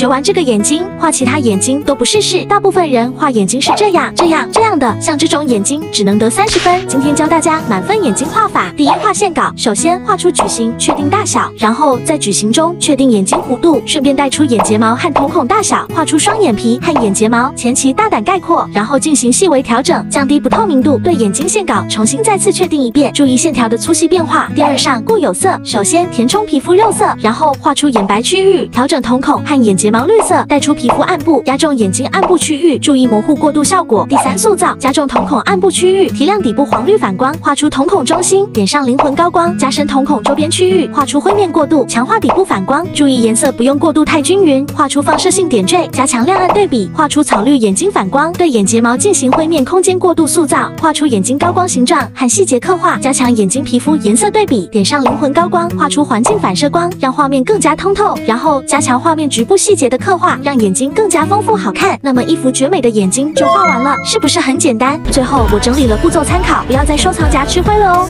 学完这个眼睛，画其他眼睛都不试试。大部分人画眼睛是这样的，像这种眼睛只能得30分。今天教大家满分眼睛画法。第一，画线稿，首先画出矩形，确定大小，然后在矩形中确定眼睛弧度，顺便带出眼睫毛和瞳孔大小，画出双眼皮和眼睫毛，前期大胆概括，然后进行细微调整，降低不透明度。对眼睛线稿重新再次确定一遍，注意线条的粗细变化。第二，上固有色，首先填充皮肤肉色，然后画出眼白区域，调整瞳孔和眼睫毛绿色，带出皮肤暗部，加重眼睛暗部区域，注意模糊过度效果。第三，塑造，加重瞳孔暗部区域，提亮底部黄绿反光，画出瞳孔中心，点上灵魂高光，加深瞳孔周边区域，画出灰面过渡，强化底部反光，注意颜色不用过度太均匀，画出放射性点缀，加强亮暗对比，画出草绿眼睛反光，对眼睫毛进行灰面空间过渡塑造，画出眼睛高光形状和细节刻画，加强眼睛皮肤颜色对比，点上灵魂高光，画出环境反射光，让画面更加通透，然后加强画面局部细节的刻画，让眼睛更加丰富好看。那么一幅绝美的眼睛就画完了，是不是很简单？最后我整理了步骤参考，不要在收藏夹吃灰了哦。